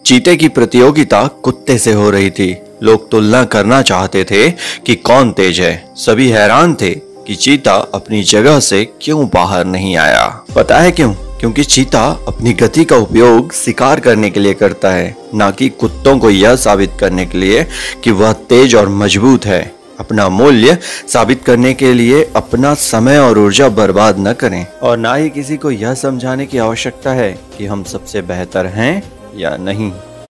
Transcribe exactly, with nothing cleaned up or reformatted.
चीते की प्रतियोगिता कुत्ते से हो रही थी। लोग तुलना करना चाहते थे कि कौन तेज है। सभी हैरान थे कि चीता अपनी जगह से क्यों बाहर नहीं आया। पता है क्यों? क्योंकि चीता अपनी गति का उपयोग शिकार करने के लिए करता है, ना कि कुत्तों को यह साबित करने के लिए कि वह तेज और मजबूत है। अपना मूल्य साबित करने के लिए अपना समय और ऊर्जा बर्बाद न करें, और ना ही किसी को यह समझाने की आवश्यकता है कि हम सबसे बेहतर हैं या नहीं।